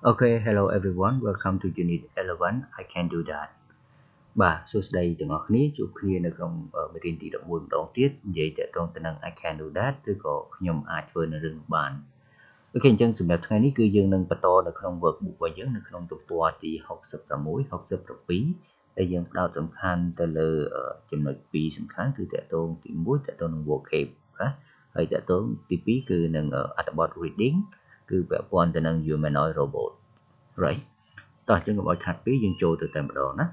Okay, hello everyone. Welcome to Unit 11. I can do that. បាទសួស្តីទាំងអស់គ្នាជួបគ្នានៅក្នុងមេរៀនទី11ម្ដងទៀតនិយាយតទៅនឹង I can do that ឬក៏ខ្ញុំអាចធ្វើនៅរឿងបានអូខេអញ្ចឹងសម្រាប់ថ្ងៃនេះគឺយើងនឹងបន្តនៅក្នុង workbook របស់យើងនៅក្នុងទំព័រទី66 67ដែលយើងផ្ដោតសំខាន់ទៅលើចំណុច2សំខាន់គឺតទៅទី1តទៅនឹង vocab ណាហើយតទៅទី2គឺនឹងអត្ថបទ reading គឺពាក់ព័ន្ធទៅនឹង humanoid robot right តោះអញ្ចឹងកុំឲ្យខាត់ពីយើងចូលទៅតែម្ដងណា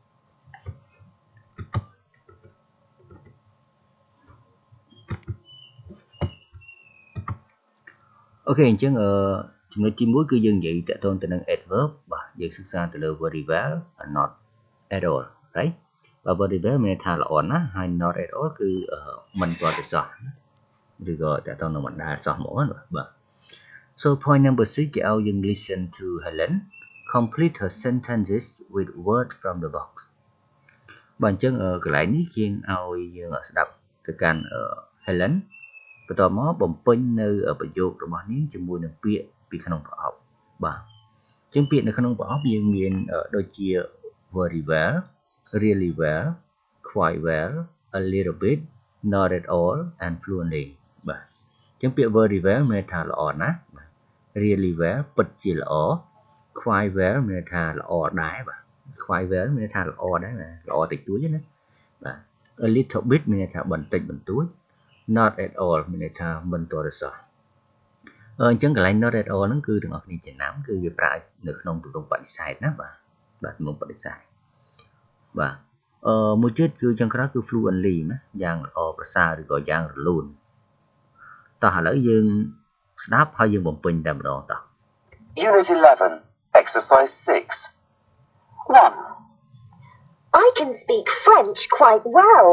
អូខេអញ្ចឹងចំណុចទី1គឺយើងនិយាយតទៅនឹង adverb បាទយើងសិក្សាទៅលើ very well not at all right បើ very well មានថាល្អណាស់ហើយ not at all គឺមិនទាល់តែសោះឬក៏តទៅនឹងមិនដែលសោះហ្មងបាទ so point number 6គេឲ្យយើង listen to Helen complete her sentences with words from the box បាទអញ្ចឹងកន្លែងនេះយើងឲ្យយើងស្ដាប់ទៅកាន់ Helen បន្តមកបំពេញនៅប្រយោគរបស់នាងជាមួយនឹងពាក្យពីក្នុងប្រអប់បាទអញ្ចឹងពាក្យនៅក្នុងប្រអប់យើងមានដូចជា very well really well quite well a little bit not at all and fluently បាទអញ្ចឹងពាក្យ very well មានថាល្អណាស់បាទ really well ពិតជាល្អ quite well មានថាល្អដែរបាទ quite well មានថាល្អដែរបាទល្អតិចតួចណាបាទ a little bit មានថាបន្តិចបន្តួចnot at all មានន័យថាមិនទាល់តែសោះអញ្ចឹងកន្លែង not at all ហ្នឹងគឺទាំងអស់គ្នាចំណាំគឺវាប្រើនៅក្នុងទម្រង់បដិសេធណាបាទទម្រង់បដិសេធបាទមួយទៀតគឺចុងក្រោយគឺ fluently ណាយ៉ាងល្អប្រសើរឬក៏យ៉ាងរលូនតោះឥឡូវយើងស្ដាប់ហើយយើងបំពេញតែម្ដងតោះ Unit 11 Exercise 6 1. I can speak French quite well.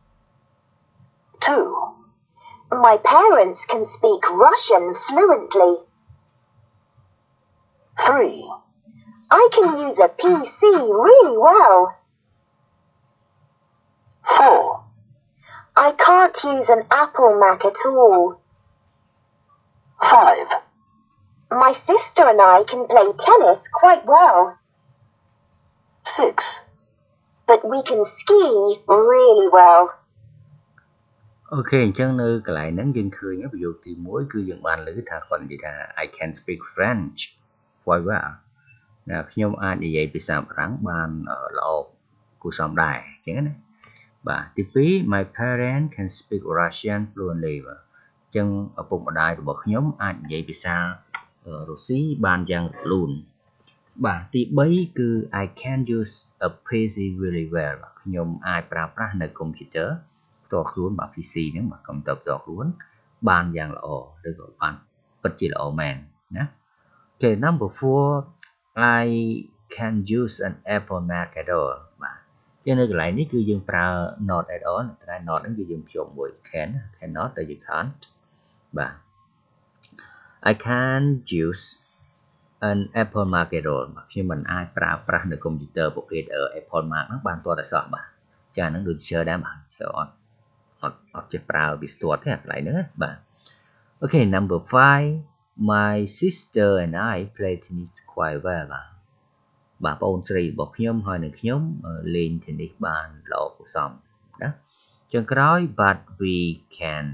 2. My parents can speak Russian fluently. 3. I can use a PC really well. 4. I can't use an Apple Mac at all. 5. My sister and I can play tennis quite well. 6. But we can ski really well. អូខេអញ្ចឹងនៅកន្លែងហ្នឹងយើងឃើញប្រយោគទី1គឺយើងបានលើថាគាត់និយាយថា I can speak French quite well ណាខ្ញុំអាចនិយាយភាសាបារាំងបានល្អគួរសមដែរអញ្ចឹងណាបាទទី2 My parents can speak Russian fluently បាទអញ្ចឹងឪពុកម្ដាយរបស់ខ្ញុំអាចនិយាយភាសារុស្ស៊ីបានយ៉ាងរលូនបាទទី3គឺ I can use a PC really well ខ្ញុំអាចប្រើប្រាស់នៅកុំព្យូទ័រផ្ទាល់ខ្លួនបាទ PC ហ្នឹងបាទកុំព្យូទ័រផ្ទាល់ខ្លួនបានយ៉ាងល្អឬក៏បានពិតជាល្អមែនណាអូខេ number 4 I can use an Apple Mac at all បាទជានៅកន្លែងនេះគឺយើងប្រើ not at all តែ not ហ្នឹងគឺយើងភ្ជាប់មួយ cannot តែយើង can't បាទ I can use an Apple Mac at all ខ្ញុំមិនអាចប្រើប្រាស់នៅកុំព្យូទ័រប្រភេទ Apple Mac ហ្នឹងបានទាល់តែសោះបាទចាហ្នឹងដូច share ដែរបាទ share អត់ចេះប្រើវាស្ទាត់ទេកន្លែងហ្នឹងបាទអូខេ number 5 my sister and I play tennis quite well បាទបងអូនស្រីរបស់ខ្ញុំហើយនឹងខ្ញុំលេង tennis បានល្អគួរសមណាចុងក្រោយ but we can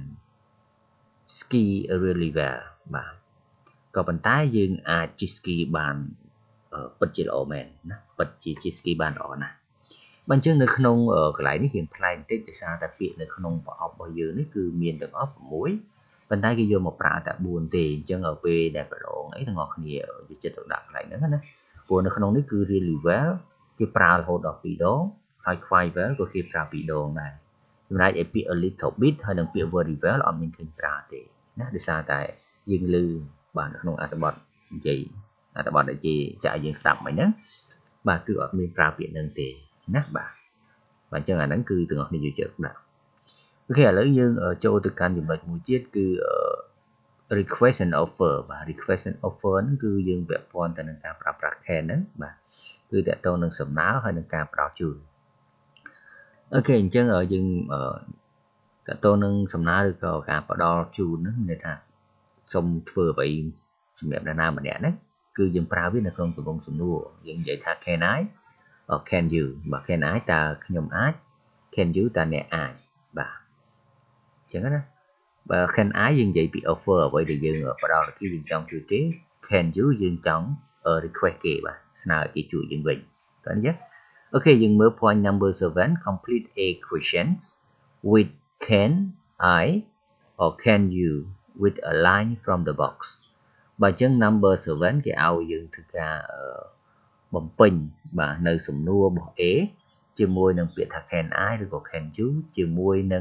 ski really well បាទក៏ប៉ុន្តែយើងអាចជិះ ski បានពិតជាល្អមែនណាពិតជាជិះ ski បានល្អណាស់បើអញ្ចឹងនៅក្នុងកន្លែងនេះរៀងប្លែកបន្តិចដោយសារតែពាក្យនៅក្នុងប្រអប់របស់យើងនេះគឺមានទាំងអស់6ប៉ុន្តែគេយកមកប្រើតែ4ទេអញ្ចឹងឲ្យពេលដែលប្រឡងអីទាំងអស់គ្នាយកចិត្តទុកដាក់កន្លែងហ្នឹងណាព្រោះនៅក្នុងនេះគឺ really well គេប្រើរហូតដល់2ដងហើយ quite well ក៏គេប្រើ2ដងដែរចំណែកឯពាក្យ a little bit ហើយនិងពាក្យ very well អត់មានឃើញប្រើទេណាដោយសារតែយើងឮបាទនៅក្នុងអត្ថបទនិយាយអត្ថបទដែលជាចាក់យើងស្ដាប់មិញហ្នឹងបាទគឺអត់មានប្រើពាក្យហ្នឹងទេណាបាទអញ្ចឹងអាហ្នឹងគឺទាំងអស់គ្នាយកចិត្តដាក់អូខេឥឡូវយើងចូលទៅកាន់ចំណុចមួយទៀតគឺ request and offer បាទ request and offer ហ្នឹងគឺយើងពាក់ព័ន្ធទៅនឹងការប្រើប្រាស់ can ហ្នឹងបាទគឺតកតងនឹងសំណើហើយនឹងការផ្ដល់ជូនអូខេអញ្ចឹងយើងតកតងនឹងសំណើឬក៏ការផ្ដល់ជូនហ្នឹងមានន័យថាសូមធ្វើអ្វីសម្រាប់នរណាម្នាក់ហ្នឹងគឺយើងប្រើវានៅក្នុងទម្រង់សំណួរយើងនិយាយថា can I can you បាទ can I តើខ្ញុំអាច can you តើអ្នកអាចបាទអញ្ចឹងណាបើ can I យើងនិយាយពី offer អ្វីដែលយើងផ្ដល់គេយើងចង់ជួយគេ can you យើងចង់ request គេបាទស្នើឲ្យគេជួយយើងវិញតើនេះអូខេយើងមើល point number 7 complete a questions with can I or can you with a line from the box បើអញ្ចឹង number 7 គេឲ្យយើងធ្វើការបំពេញបាទនៅសំណួររបស់ A ជាមួយនឹងពាក្យថា can I ឬក៏ can you ជាមួយនឹង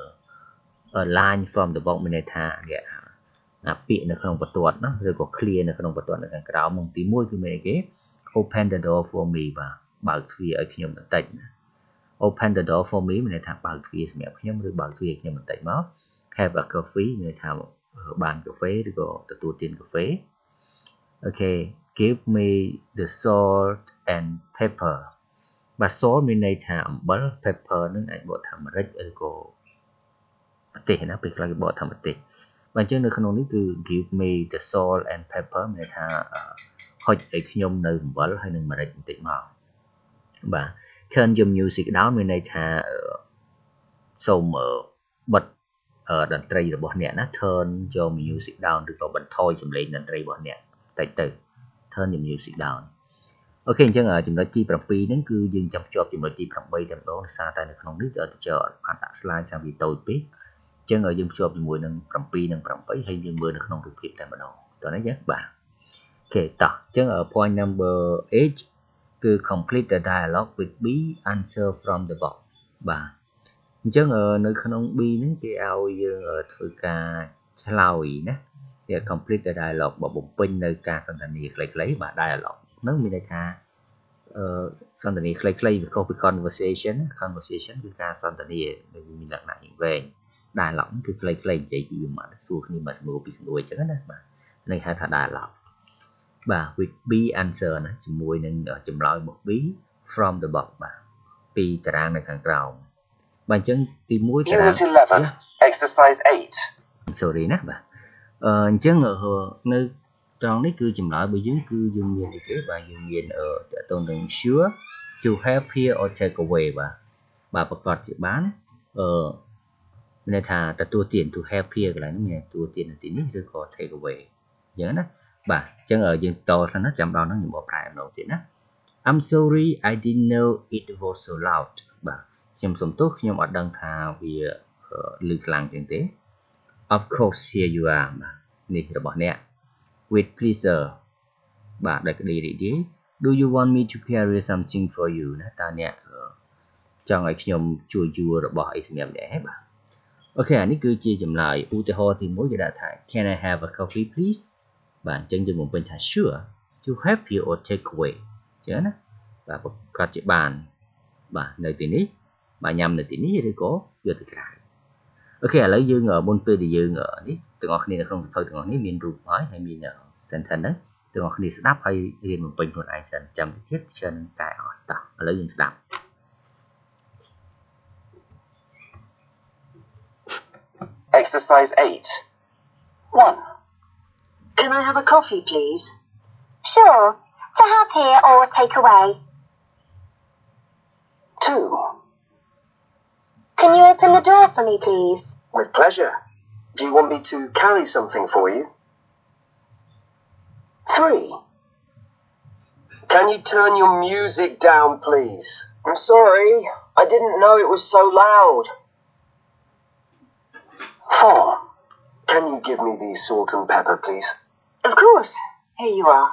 a line from the box មានន័យថាពាក្យនៅក្នុងបន្ទាត់ណាឬក៏ clear នៅក្នុងបន្ទាត់នៅខាងក្រោមទី1គឺមានអីគេ open the door for me បាទបើកទ្វារឲ្យខ្ញុំបន្តិចណា open the door for me មានន័យថាបើកទ្វារសម្រាប់ខ្ញុំឬបើកទ្វារឲ្យខ្ញុំបន្តិចមក have a coffee មានន័យថាបានកាហ្វេឬក៏ទទួលទានកាហ្វេ Okay give me the salt and pepper បាទ salt មានន័យថាអំបិល pepper នឹងអាចបកថាម្រេចឬក៏ម្ទេសណាពេលខ្លះគេបកថាម្ទេសបាទអញ្ចឹងនៅក្នុងនេះគឺ give me the salt and pepper មានន័យថាហុចឲ្យខ្ញុំនៅអំបិលហើយនឹងម្រេចបន្តិចមកបាទ turn your music down មានន័យថាសូមបិទតន្ត្រីរបស់អ្នកណា turn your music down ឬក៏បន្ថយសំឡេងតន្ត្រីរបស់អ្នកតិចទៅ turn your music down អូខេអញ្ចឹងចំណុចទី7ហ្នឹងគឺយើងចាំភ្ជាប់ចំណុចទី8តែម្ដងដោយសារតែនៅក្នុងនេះteacher អត់បានដាក់ slide សាំពីតូចពេកអញ្ចឹងយើងភ្ជាប់ជាមួយនឹង7និង8ហើយយើងមើលនៅក្នុងរូបភាពតែម្ដងតោះនេះចឹងបាទអូខេតោះអញ្ចឹង point number 8គឺ complete the dialogue with B answer from the box បាទអញ្ចឹងនៅក្នុង B ហ្នឹងគេឲ្យយើងធ្វើការឆ្លើយណាគេ complete the dialogue បំពេញនៅការសន្ទនាខ្លីៗបាទ dialogue ហ្នឹងមានន័យថាសន្ទនាខ្លីៗវាខុសពី conversation គឺការសន្ទនាមានលក្ខណៈវែង dialogue គឺខ្លីៗនិយាយពីមកសួរគ្នាមកសំណួរពីសំណួរអញ្ចឹងណាបាទនេះហៅថា dialogue បាទ with B answer ណាជាមួយនឹងចម្លើយរបស់ B from the box បាទពីតារាងនៅខាងក្រោមបាទអញ្ចឹងទី1តារាង Unit 11 Exercise 8 sorry ណាបាទអញ្ចឹងនៅត្រង់នេះគឺចម្លើយរបស់យើងគឺយើងមានអីគេបាទយើងមានតើតើនឹង sure to have here or take away បាទប្រកាសជាបានមានន័យថាទទួលទាន to have here កន្លែងនេះមានទទួលទាននៅទីនេះឬក៏ take away អញ្ចឹងណាបាទអញ្ចឹងយើងតសិនណាចាំដល់ហ្នឹងខ្ញុំបកប្រែម្ដងទៀតណា I'm sorry I didn't know it was so loud បាទខ្ញុំសុំទោសខ្ញុំអត់ដឹងថាវាឮខ្លាំងជាងទេ Of course here you are បាទនេះរបស់អ្នក with pleasure បាទដោយក្តីរីករាយ Do you want me to carry something for you ណាតើអ្នកចង់ឲ្យខ្ញុំជួយយួររបស់អីសម្រាប់អ្នកហ៎បាទអូខេអានេះគឺជាចម្លើយឧទាហរណ៍ទី1គេដាក់ថា Can I have a coffee please បាទអញ្ចឹងយើងបំពេញថា Sure to have here or take away អញ្ចឹងណាបាទប្រកាសជាបានបាទនៅទីនេះបាទញ៉ាំនៅទីនេះឬក៏យកទៅក្រៅអូខេឥឡូវយើងមុនពេលដែលយើងនេះទាំងអស់គ្នានៅក្នុងសៀវភៅទាំងអស់នេះមានរូបហើយមាន sentence ហ្នឹងទាំងអស់គ្នាស្ដាប់ហើយរៀនបំពេញខ្លួនឯងសិនចាំតិចទៀតច្រើនកែអស់តោះឥឡូវយើងស្ដាប់ Exercise 8 1 Can I have a coffee, please? Sure. To have here or take away. 2 Can you open the door for me, please? With pleasure. Do you want me to carry something for you? 3 Can you turn your music down, please? I'm sorry. I didn't know it was so loud. 4 Can you give me the salt and pepper, please? Of course. Here you are.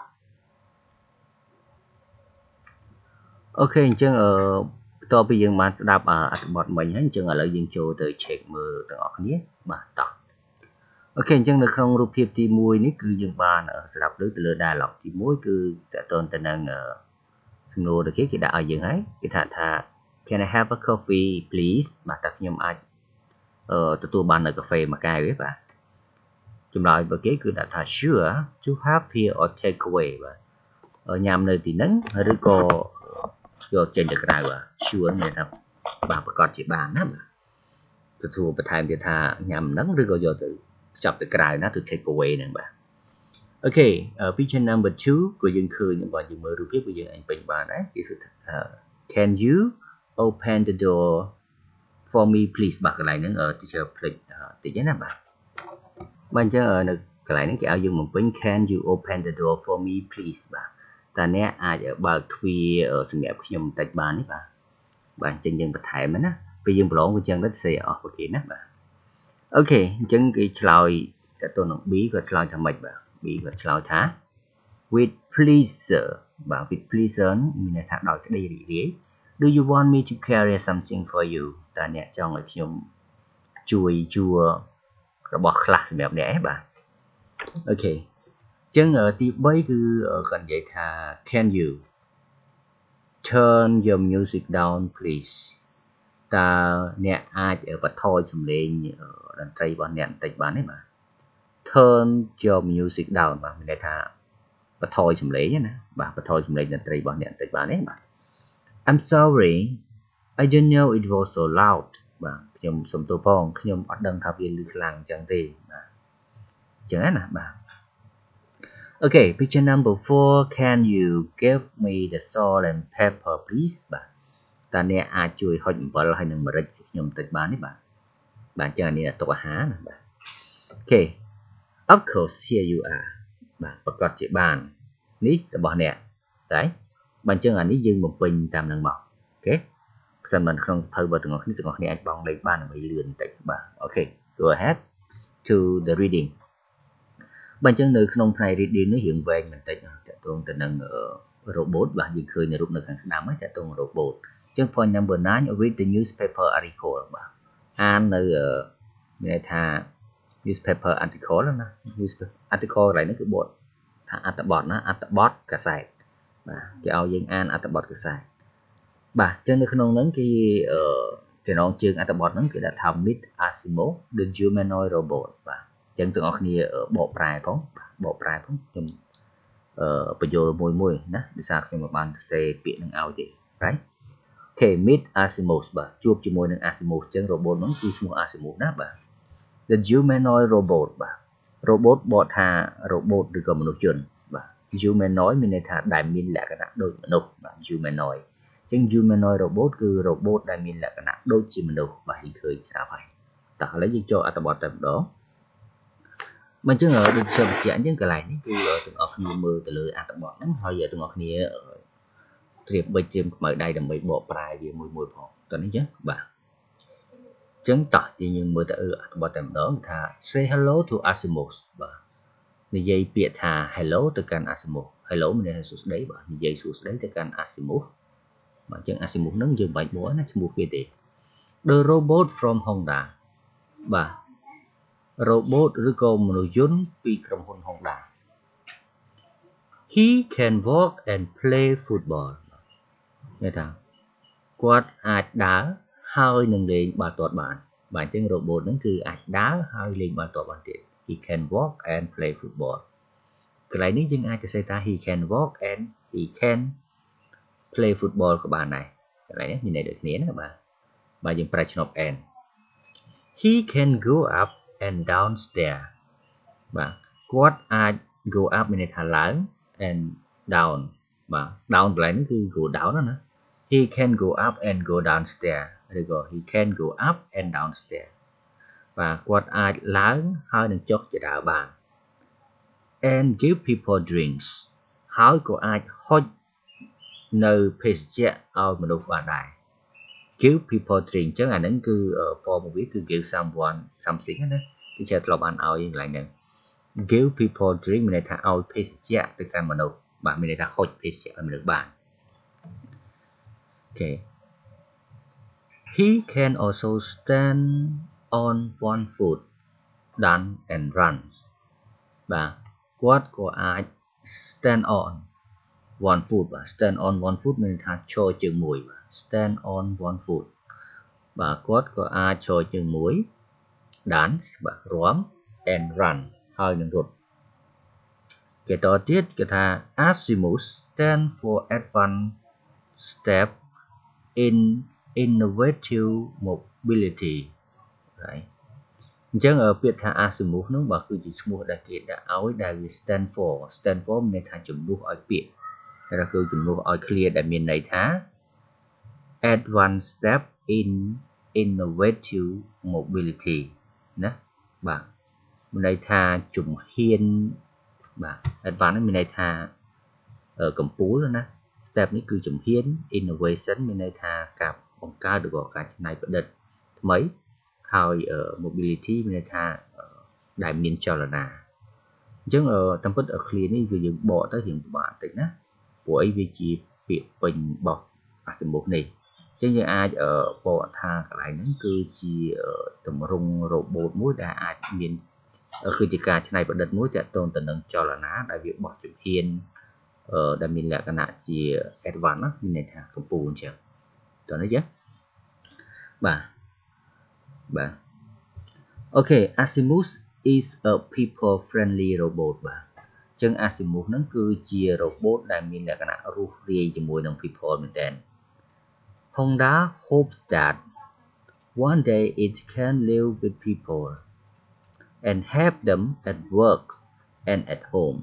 អូខេអញ្ចឹងបន្ទាប់ពីយើងបានស្ដាប់អត្ថបទមិញហើយអញ្ចឹងឥឡូវយើងចូលទៅ check មើលទាំងអស់គ្នាបាទតោះអូខេអញ្ចឹងនៅក្នុងរូបភាពទី1នេះគឺយើងបានស្ដាប់លើទៅលើ dialogue ទី1គឺតកតទៅនឹងសំណួរដែលគេដាក់ឲ្យយើងហើយគេថា Can I have a coffee please បាទតើខ្ញុំអាចទទួលបាននៅកាហ្វេមួយកែវទេបាទចម្លើយរបស់គេគឺដាក់ថា Sure to have here or take away បាទញ៉ាំនៅទីហ្នឹងឬក៏យកចេញទៅក្រៅបាទ Sure មានថាបាទប្រកាសជាបានណាបាទទទួលបន្ថែមទៀតថាញ៉ាំហ្នឹងឬក៏យកទៅចាប់ទៅក្រៅណាទៅ take away ហ្នឹងបាទ Ok, picture number 2 của dân khơi những bạn dùng mơ rùa của dân anh bình bàn đấy. Can you open the door for me please? Bạn cái này nó ở teacher please tự nhiên là bạn. Bạn cho ở cái này nó cái áo dùng một bên can you open the door for me please bạn. Ta nè ai ở bờ khuya ở sự nghiệp nhầm tạch bàn đấy bạn. Bạn chân dân bật thải mình á. Bây giờ blog của chân đất xe ở ok nè bạn. Ok, chân cái slide đã tôi nó bí và slide tham mạch bạn. Bí và slide thá. With pleasure, bảo with pleasure mình thác đòi cái đây gì. Do you want me to carry something for you? Ta nè cho ngườiខ្ញុំជួយជួរបស់ខ្លះសម្រាប់អ្នកឯងបាទអូខេចឹងទី3គឺគាត់និយាយថា Can you turn your music down please តើអ្នកអាចបន្ថយសំឡេងតន្ត្រីរបស់អ្នកបន្តិចបានទេបាទ Turn your music down បាទមានន័យថាបន្ថយសំឡេងណាបាទបន្ថយសំឡេងតន្ត្រីរបស់អ្នកបន្តិចបានទេបាទ I'm sorry I didn't know it was so loud បាទខ្ញុំសុំទោសផងខ្ញុំអត់ដឹងថាវាឮខ្លាំងអញ្ចឹងទេបាទអញ្ចឹងណាបាទ Okay picture number 4 can you give me the salt and pepper please បាទតើអ្នកអាចជួយហុចអំបិលហើយនិងម្រេចឲ្យខ្ញុំបន្តិចបានទេបាទបាទអញ្ចឹងនេះតុអាហារណាបាទ Okay of course here you are បាទប្រកាសជាបាននេះរបស់អ្នកតែបើអញ្ចឹងអានេះយើងបំពេញតាមនឹងមកអូខេសិនមិនក្នុងសភៅបើទាំងអស់គ្នាអាចបងលេខបានដើម្បីលឿនបន្តិចបាទអូខេ go ahead to the reading បើអញ្ចឹងនៅក្នុងផ្នែក reading នេះរឿងវែងបន្តិចតើតងទៅនឹង robot បាទយើងឃើញនៅរូបនៅខាងស្ដាំហ្នឹងតើតង robot អញ្ចឹង point number 9 read the newspaper article បាទអាននៅមានន័យថា newspaper article ណា newspaper article កន្លែងនេះគឺបទថាអត្ថបទណាអត្ថបទកាសែតបាទគេឲ្យយើងអានអត្ថបទកាសែតបាទអញ្ចឹងនៅក្នុងហ្នឹងគេចំណងជើងអត្ថបទហ្នឹងគេដាក់ថា Meet Asimov the humanoid robot បាទអញ្ចឹងទាំងអស់គ្នាបកប្រែផងបកប្រែផងខ្ញុំបញ្យល់មួយណាដោយសារខ្ញុំមិនបានសរសេរពាក្យនឹងឲ្យទេ right okay Meet Asimov បាទជួបជាមួយនឹង Asimov អញ្ចឹង robot ហ្នឹងគឺឈ្មោះ Asimov ណាបាទ the humanoid robot បាទ robot បកថា robot ឬក៏មនុស្សយន្តបាទ humanoid មានន័យថាដែលមានលក្ខណៈដូចមនុស្សបាទ humanoid អញ្ចឹង humanoid robot គឺ robot ដែលមានលក្ខណៈដូចជាមនុស្សបាទឃើញស្រាប់ហើយតោះឥឡូវយើងចូលអត្ថបទតែម្ដងបើអញ្ចឹងដូចជាបញ្ជាក់អញ្ចឹងកន្លែងនេះគឺទាំងអស់គ្នាមើលទៅលើអត្ថបទហ្នឹងហើយទាំងអស់គ្នាត្រៀមបិចត្រៀមខ្មៅដៃដើម្បីបកប្រែវាមួយផងតើនេះចឹងបាទចឹងតោះយើងមើលទៅអត្ថបទតែម្ដងថា say hello to Asimov បាទនិយាយពាក្យថា hello ទៅកាន់ Asimov hello មានន័យថាសួស្ដីបាទនិយាយសួស្ដីទៅកាន់ Asimov បាទអញ្ចឹង Asimov ហ្នឹងយើងបាច់មកណាឈ្មោះគេទេ The robot from Honda បាទ robot ឬក៏មនុស្សយន្តពីក្រុមហ៊ុន Honda He can walk and play football ន័យថាគាត់អាចដើរហើយនឹងលេងបាល់ទាត់បានបាទអញ្ចឹង robot ហ្នឹងគឺអាចដើរហើយលេងបាល់ទាត់បានទៀត He can walk and play football កន្លែងនេះយើងអាចទៅសេថា He can walk and he can play football ក៏បានដែរកន្លែងនេះមានន័យដូចគ្នាណាបាទយើងប្រើឆ្នុប and He can go up and down stair បាទគាត់អាច go up មានន័យថាឡើង and down បាទ down កន្លែងនេះគឺ go down ណា He can go up and go downstair ឬក៏ He can go up and downstair បាទគាត់អាចឡើងហើយនឹងចុះជាដើរបាន and give people drinks ហើយក៏អាចហុចនៅភេសជ្ជៈឲ្យមនុស្សបានដែរ give people drink អញ្ចឹងអាហ្នឹងគឺ form វាគឺ give someone something ណាទីជាធ្លាប់បានឲ្យកន្លែងហ្នឹង give people drink មានន័យថាឲ្យភេសជ្ជៈទៅកាន់មនុស្សបាទមានន័យថាហុចភេសជ្ជៈឲ្យមនុស្សបាន Okay He can also stand on one foot dance and run បាទគាត់ក៏អាច stand on one foot បាទ stand on one foot មានន័យថាឈរជើងមួយបាទ stand on one foot បាទគាត់ក៏អាចឈរជើងមួយ dance បាទរាំ and run ហើយនឹងរត់គេតទៀតគេថា Asimov stand for advanced step in innovative mobility right chẳng ở biệt thà azimuth nó bà cứ chỉ mua đại kiện đã áo đại vì stand for nên thà chủng mua ở biệt hay là cứ chủng mua ở clear đại miền này thá advanced step in innovative mobility nè bà mình đây thà chủng hiên bà advanced mình đây thà ở cầm pú luôn nè step này cứ chủng hiên innovation mình đây thà cặp bằng cao được gọi cả này vẫn đợt mấyហើយmobility មានន័យថាដែលមានចលនាអញ្ចឹងតាមពិត clear នេះគឺយើងបកទៅរៀងពិបាកបន្តិចណាព្រោះអីវាជាពាក្យពេញរបស់ Azimuth នេះអញ្ចឹងយើងអាចបកថាកន្លែងហ្នឹងគឺជាទម្រង់ robot មួយដែលអាចមានគឺជាការច្នៃប្រឌិតមួយទាក់ទងទៅនឹងចលនាដែលវាបោះជំហានដែលមានលក្ខណៈជា advanced ណាមានន័យថាកំពូលអញ្ចឹងតោះនេះចាបាទOkay, Azimuth is a people-friendly robot បាទអញ្ចឹង Azimuth ហ្នឹងគឺជា robot ដែលមានលក្ខណៈរស់រាយជាមួយនឹង people មែនតើ Honda hopes that one day it can live with people and help them at work and at home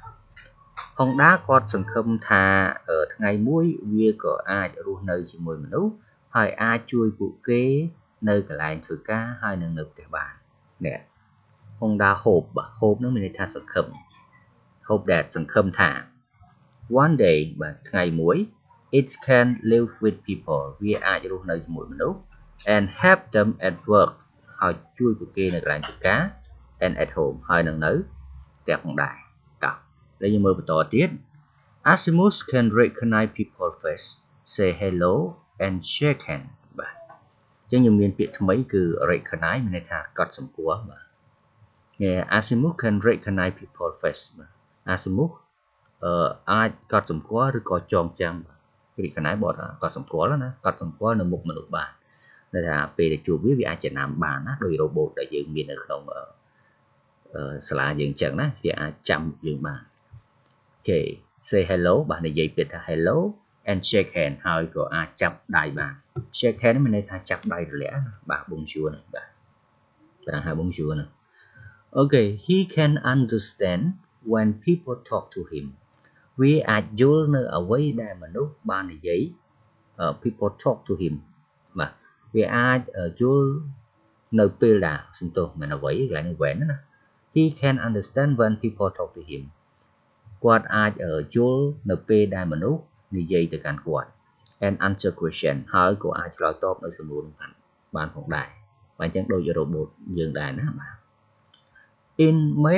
Honda គាត់សង្ឃឹមថាថ្ងៃមួយវាក៏អាចរស់នៅជាមួយមនុស្សហើយអាចជួយពួកគេនៅកន្លែងធ្វើការហើយនឹងនៅផ្ទះបាននេះ Honda hope បាទ hope នោះមានន័យថាសង្ឃឹម hope that សង្ឃឹមថា one day បាទថ្ងៃមួយ it can live with people វាអាចរស់នៅជាមួយមនុស្ស and help them at work ហើយជួយពួកគេនៅកន្លែងធ្វើការ and at home ហើយនឹងនៅផ្ទះផងដែរតោះឥឡូវយើងមើលបន្តទៀត Azimuth can recognize people face say hello and shake hand បាទអញ្ចឹងយើងមានពាក្យថ្មីគឺ recognize មានន័យថាកត់សម្គាល់បាទ Azimuth can recognize people face បាទ Azimuth អាចកត់សម្គាល់ឬក៏ចងចាំ recognize បត់កត់សម្គាល់ណាកត់សម្គាល់នៅមុខមនុស្សបានន័យថាពេលដែលជួបវាអាចចំណាំបានណាដោយ robot ដែលយើងមាននៅក្នុងសាលាយើងអញ្ចឹងណាវាអាចចាំយើងបាន Okay say hello បាទនិយាយពាក្យថា hello and shake hand ហើយក៏អាចចាប់ដៃបាន shake hand មានន័យថាចាប់ដៃរលាក់បាទ bonjour ណាបាទប្រាំហៅ bonjour ណា Okay he can understand when people talk to him វាអាចយល់នៅអ្វីដែលមនុស្សបាននិយាយ people talk to him បាទវាអាចយល់នៅពេលដែលសំទោសមិនអ្វីកន្លែងនេះវែនណា he can understand when people talk to him គាត់អាចយល់នៅពេលដែលមនុស្សនិយាយទៅកាន់គាត់ and answer question ហើយក៏អាចឆ្លើយតបនៅសំណួរបានផងដែរបាទអញ្ចឹងដូច robot យើងដែរណាបាទ in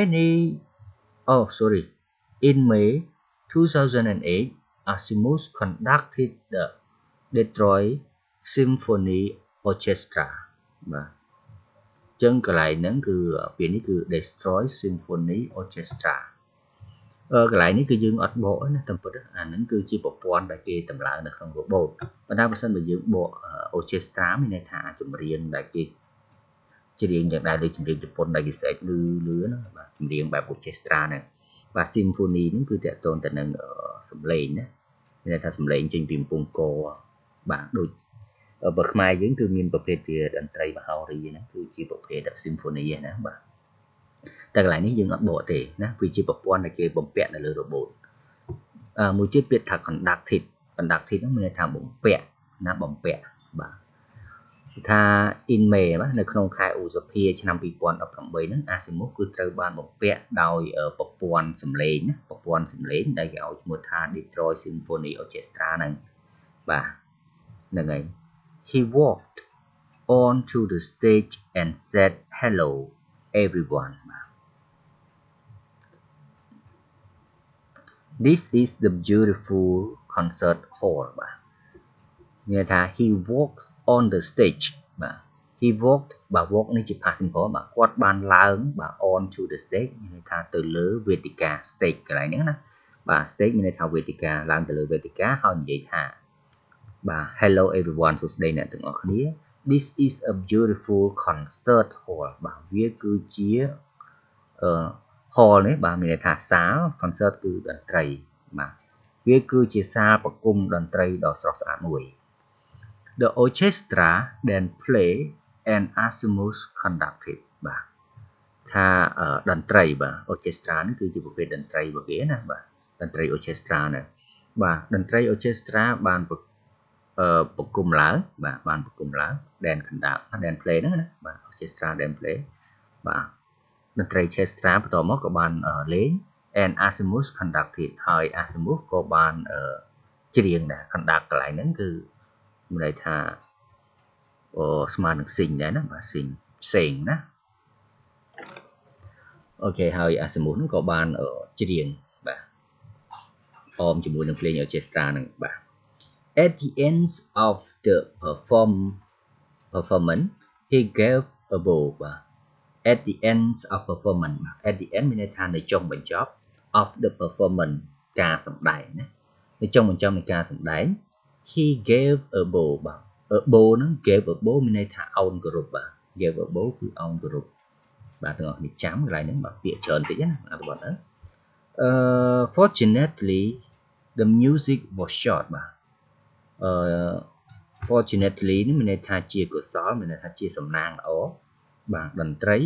May 2008 Azimuth conducted the Detroit Symphony Orchestra បាទអញ្ចឹងកន្លែងហ្នឹងគឺពេលនេះគឺ Detroit Symphony Orchestra កន្លែងនេះគឺយើងអត់បកណាតាមពិតអាហ្នឹងគឺជាប្រព័ន្ធដែលគេតម្លើងនៅក្នុង robot ប៉ុន្តែបើសិនបើយើងបក orchestra មានន័យថាចម្រៀងដែលគេច្រៀងយ៉ាងដែរដូចចម្រៀងជប៉ុនដែលគេស្រែកលឺណាបាទចម្រៀងបែប orchestra ហ្នឹងបាទ symphony ហ្នឹងគឺតកតងទៅនឹងសំឡេងណាមានន័យថាសំឡេងចេញពីកំពង់កបាទដូចបើខ្មែរយើងគឺមានប្រភេទជាតន្ត្រីមហោរីហ្នឹងគឺជាប្រភេទ symphony ណាបាទតែកន្លែងនេះយើងអត់បកទេណាវាជាប្រព័ន្ធដែលគេបំពាក់នៅលើ robot មួយទៀតពាក្យថា conducted ហ្នឹងមានន័យថាបំពាក់ណាបំពាក់បាទថា in May នៅក្នុងខែឧសភាឆ្នាំ2018ហ្នឹង Azimuth គឺត្រូវបានបំពាក់ដោយប្រព័ន្ធសំឡេងណាប្រព័ន្ធសំឡេងដែលគេឲ្យឈ្មោះថា Detroit Symphony Orchestra ហ្នឹងបាទហ្នឹងហើយ He walked on to the stage and said hello everyone This is the beautiful concert hall បាទមានន័យថា he walked on the stage បាទ he walked បាទ walk នេះជា past simple បាទគាត់បានឡើងបាទ on to the stage មានន័យថាទៅលើវេទិកា stage កន្លែងហ្នឹងណាបាទ stage មានន័យថាវេទិកាឡើងទៅលើវេទិកាហើយនិយាយថាបាទ hello everyone សួស្តីអ្នកទាំងអស់គ្នា This is a beautiful concert hall បាទវាគឺជាhall នេះបាទមានន័យថាសាល concert គឺតន្ត្រីបាទវាគឺជាសាលប្រគំតន្ត្រីដ៏ស្រស់ស្អាតមួយ The orchestra then play and Azimuth conducted bà tha đàn trai bà orchestra nó cứ chỉ một cái đàn trai và ghế nè bà đàn trai orchestra nè bà đàn trai orchestra bàn bậc cùng lỡ bà bàn bậc cùng lỡ đèn khẩn đạo đèn play đó nè bà orchestra đèn play bà đàn trai orchestra bắt đầu mất có bàn lấy and Azimuth conductedហើយ Azimuth ក៏បានច្រៀងដែរ conduct កន្លែងហ្នឹងគឺមានន័យថាស្មើនឹង sing ដែរណាបាទ sing ណាអូខេហើយ Azimuth ហ្នឹងក៏បានច្រៀងបាទអមជាមួយនឹងភ្លេង orchestra ហ្នឹងបាទ at the end of the performance he gave a bow បាទ at the end of performance at the end មានន័យថានៅចុងបញ្ចប់of the performance ការសម្ដែងណានៅចុងបញ្ចប់នៃការសម្ដែង he gave a bow បាទ a bow ហ្នឹង gave a bow មានន័យថាអោនគោរពបាទ gave a bow គឺអោនគោរពបាទទាំងអស់គ្នាចាំកន្លែងហ្នឹងបាទពាក្យច្រើនតិចណាអត្ថបទហ្នឹងfortunately the music was short បាទfortunately នេះមានន័យថាជាកុសលមានន័យថាជាសំណាងល្អបាទតន្ត្រី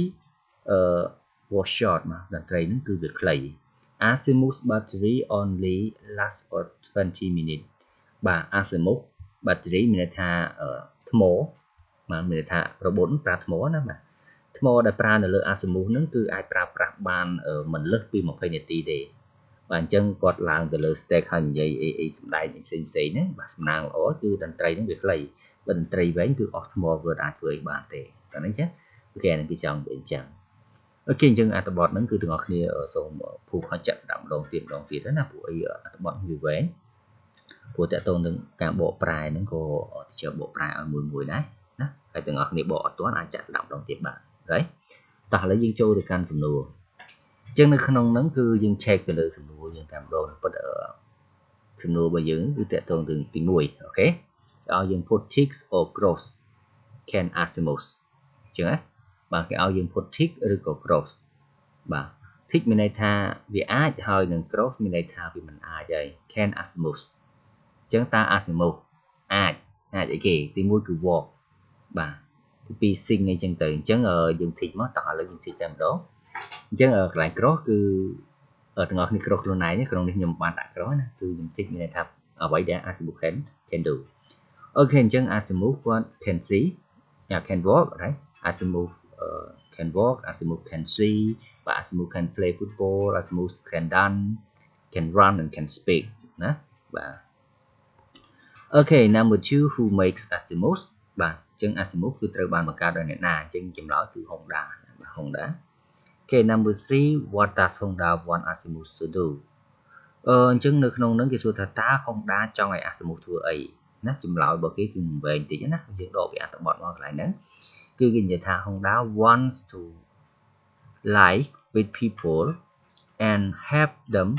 was short បាទតន្ត្រីហ្នឹងគឺវាខ្លីAzimuth battery only lasts for 20 minutes បាទ Azimuth battery មានន័យថាថ្មបាទមានន័យថារបូតប្រើថ្មណាបាទថ្មដែលប្រើនៅលើ Azimuth ហ្នឹងគឺអាចប្រើប្រាស់បានមិនលើសពី20នាទីទេបាទអញ្ចឹងគាត់ឡើងទៅលើ stage ហើយនិយាយអីសម្ដែងផ្សេងហ្នឹងបាទសំណាងល្អគឺតន្ត្រីហ្នឹងវាខ្លីបើតន្ត្រីវែងគឺអស់ថ្មវាអាចធ្វើឲ្យបានទេតែហ្នឹងចឹងអូខេហ្នឹងគឺចង់និយាយអញ្ចឹងអូខេអញ្ចឹងអត្ថបទហ្នឹងគឺទាំងអស់គ្នាសូមភូខចាក់ស្ដាប់ម្ដងទៀតណាព្រោះអីអត្ថបទវាវែងព្រោះតើតើនឹងការបកប្រែហ្នឹងក៏ជាបកប្រែឲ្យមួយដែរណាហើយទាំងអស់គ្នាបកអត់ទាន់អាចចាក់ស្ដាប់ម្ដងទៀតបានហើយតោះឥឡូវយើងចូលទៅកាន់សំណួរអញ្ចឹងនៅក្នុងហ្នឹងគឺយើង check ទៅលើសំណួរយើងតែម្ដងប៉ុន្តែសំណួររបស់យើងគឺតើតើនឹងទី1អូខេឲ្យយើង put ticks or cross can Azimuth អញ្ចឹងណាបាទគេឲ្យយើង put tick ឬក៏ cross បាទ tick មានន័យថាវាអាចហើយនឹង cross មានន័យថាវាមិនអាចហើយ can Azimuth អញ្ចឹងតើ Azimuth អាចអីគេទី1គឺ walk បាទទី2 sing អីចឹងទៅអញ្ចឹងយើង tick មកតោះឥឡូវយើង tick តែម្ដងអញ្ចឹងកន្លែង cross គឺទាំងអស់គ្នា cross ខ្លួនឯងក្នុងនេះខ្ញុំបានដាក់ cross ណាគឺខ្ញុំ tick មានន័យថាអ្វីដែល Azimuth can do អូខេអញ្ចឹង Azimuth គាត់ can see can walk right Azimuth can walk Azimuth can see but Azimuth can play football Azimuth can dance can run and can speak ណាបាទអូខេ number 2 who makes Azimuth បាទអញ្ចឹង Azimuth គឺត្រូវបានបង្កើតដោយអ្នកណាអញ្ចឹងចម្លើយគឺ Honda បាទ Honda អូខេ number 3 what does Honda want Azimuth to do អញ្ចឹងនៅក្នុងហ្នឹងគេសួរថាតើ Honda ចង់ឲ្យ Azimuth ធ្វើអីណាចម្លើយរបស់គេគឺមិនវែងតិចណាយើងដកពីអត្ថបទមកកន្លែងហ្នឹងគឺគេនិយាយថា Honda wants to like with people and help them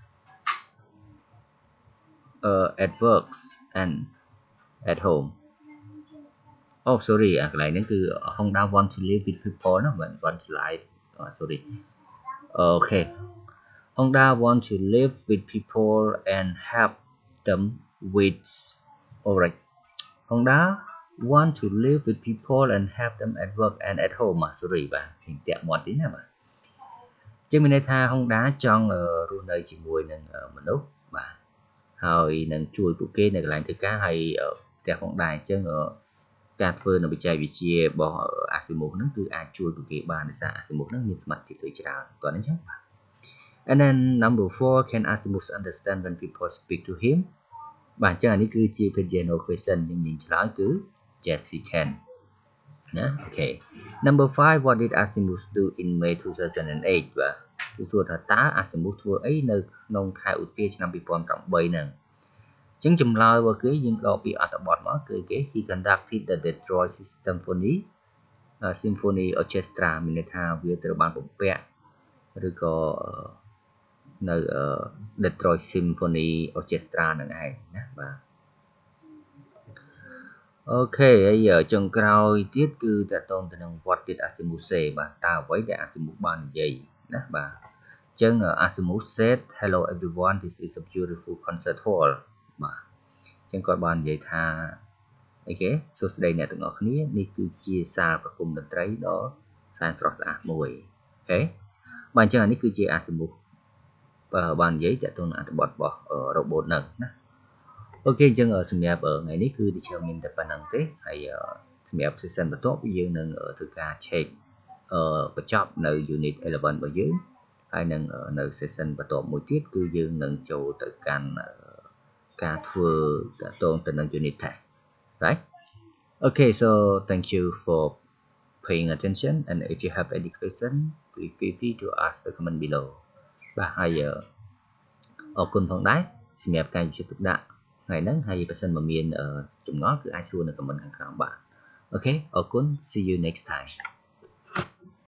at work and at home oh sorry កន្លែងហ្នឹងគឺ Honda want to live with people ណាមិន want to live sorry អូខេ Honda want to live with people and help them with alright Honda want to live with people and help them at work and at home sorry បាទខ្ញុំតាក់មាត់តិចណាបាទជាមានន័យថា Honda ចង់រស់នៅជាមួយនឹងមនុស្សបាទហើយនឹងជួយពួកគេនៅកន្លែងធ្វើការហើយផ្ទះផងដែរអញ្ចឹងការធ្វើនៅបច្ចេកវិទ្យារបស់ Azimuth ហ្នឹងគឺអាចជួយពួកគេបានដោយសារ Azimuth ហ្នឹងមានសមត្ថភាពធ្វើច្រើនគាត់អញ្ចឹងបាទ and then number 4 can Azimuth understand when people speak to him បាទអញ្ចឹងអានេះគឺជា general question យើងឆ្លើយគឺ yes he can ណាអូខេ number 5 what did Azimuth do in May 2008 បាទគឺសួរថាតើ Azimuth ធ្វើអីនៅក្នុងខែឧសភាឆ្នាំ2008ហ្នឹងអញ្ចឹងចម្លើយរបស់គេយើងដកពីអត្ថបទមកគឺគេ he conducted the Detroit Symphony Orchestra មានន័យថាវាត្រូវបានបំពាក់ឬក៏នៅ Detroit Symphony Orchestra ហ្នឹងឯងណាបាទអូខេហើយចុងក្រោយទៀតគឺតកតងទៅនឹង what did Azimuth say បាទតើអ្វីដែល Azimuth បាននិយាយណាបាទអញ្ចឹង Azimuth said hello everyone this is a beautiful concert hall បាទអញ្ចឹងគាត់បាននិយាយថាអីគេសួស្តីអ្នកទាំងអស់គ្នានេះគឺជាសាលប្រគំតន្ត្រីដ៏ science ស្រស់ស្អាតមួយអូខេបាទអញ្ចឹងនេះគឺជាអាសមុខបាននិយាយតើតើអត្ថបទរបស់ robot ហ្នឹងណាអូខេអញ្ចឹងសម្រាប់ថ្ងៃនេះគឺដូចជាមានតែប៉ុណ្្នឹងទេហើយសម្រាប់ session បន្ទាប់យើងនឹងធ្វើការ check បញ្ចប់នៅ unit 11របស់យើងហើយនឹងនៅ session បន្ទាប់មួយទៀតគឺយើងនឹងចូលទៅកាន់ការធ្វើតកតងទៅនឹង unit test right okay so thank you for paying attention and if you have any question please feel free to ask the comment below បាទហើយអរគុណផងដែរសម្រាប់ការយកចិត្តទុកដាក់ថ្ងៃហ្នឹងហើយបើសិនមកមានចម្ងល់គឺអាចសួរនៅ comment ខាងក្រោមបាទអូខេអរគុណ see you next time